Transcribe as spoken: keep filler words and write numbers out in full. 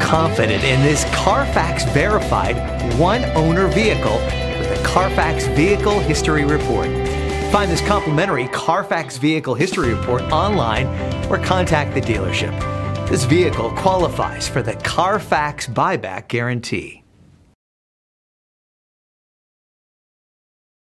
confident in this Carfax verified one-owner vehicle with a Carfax Vehicle History Report. Find this complimentary Carfax Vehicle History Report online or contact the dealership. This vehicle qualifies for the Carfax Buyback Guarantee.